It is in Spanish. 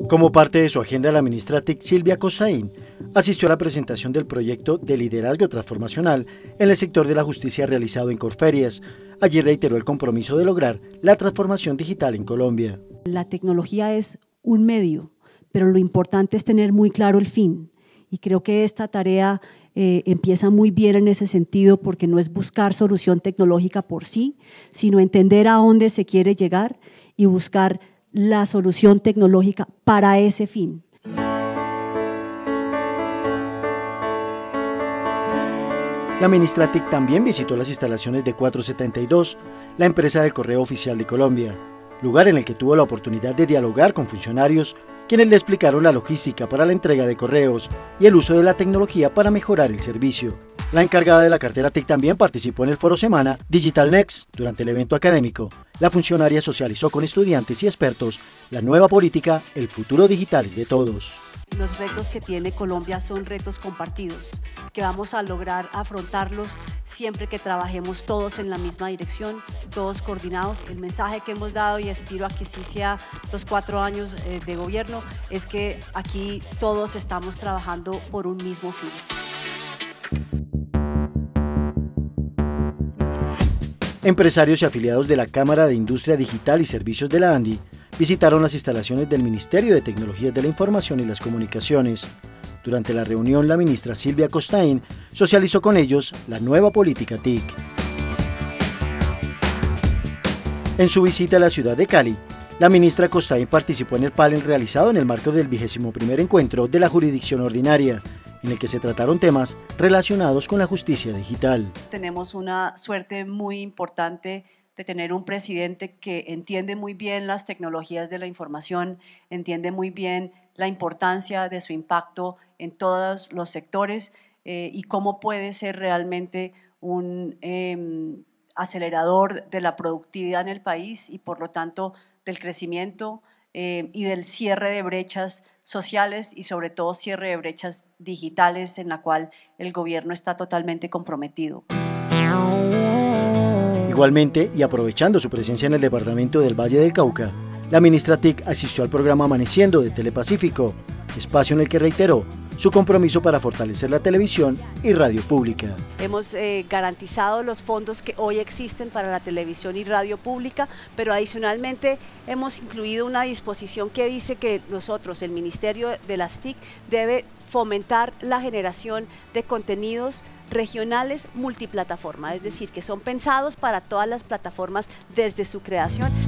Como parte de su agenda, la ministra TIC Silvia Costaín asistió a la presentación del proyecto de liderazgo transformacional en el sector de la justicia realizado en Corferias. Allí reiteró el compromiso de lograr la transformación digital en Colombia. La tecnología es un medio, pero lo importante es tener muy claro el fin. Y creo que esta tarea empieza muy bien en ese sentido, porque no es buscar solución tecnológica por sí, sino entender a dónde se quiere llegar y buscar la solución tecnológica para ese fin. La ministra TIC también visitó las instalaciones de 472, la empresa de correo oficial de Colombia, lugar en el que tuvo la oportunidad de dialogar con funcionarios, quienes le explicaron la logística para la entrega de correos y el uso de la tecnología para mejorar el servicio. La encargada de la cartera TIC también participó en el foro semana Digital Next. Durante el evento académico, la funcionaria socializó con estudiantes y expertos la nueva política El futuro digital es de todos. Los retos que tiene Colombia son retos compartidos, que vamos a lograr afrontarlos siempre que trabajemos todos en la misma dirección, todos coordinados. El mensaje que hemos dado, y aspiro a que sí sea los 4 años de gobierno, es que aquí todos estamos trabajando por un mismo fin. Empresarios y afiliados de la Cámara de Industria Digital y Servicios de la ANDI visitaron las instalaciones del Ministerio de Tecnologías de la Información y las Comunicaciones. Durante la reunión, la ministra Silvia Costaín socializó con ellos la nueva política TIC. En su visita a la ciudad de Cali, la ministra Costaín participó en el panel realizado en el marco del 21º encuentro de la jurisdicción ordinaria, en el que se trataron temas relacionados con la justicia digital. Tenemos una suerte muy importante de tener un presidente que entiende muy bien las tecnologías de la información, entiende muy bien la importancia de su impacto en todos los sectores y cómo puede ser realmente un acelerador de la productividad en el país y por lo tanto del crecimiento y del cierre de brechas sociales y sobre todo cierre de brechas digitales en la cual el gobierno está totalmente comprometido. Igualmente, y aprovechando su presencia en el departamento del Valle del Cauca, la ministra TIC asistió al programa Amaneciendo de Telepacífico, espacio en el que reiteró su compromiso para fortalecer la televisión y radio pública. Hemos garantizado los fondos que hoy existen para la televisión y radio pública, pero adicionalmente hemos incluido una disposición que dice que nosotros, el Ministerio de las TIC, debe fomentar la generación de contenidos regionales multiplataforma, es decir, que son pensados para todas las plataformas desde su creación.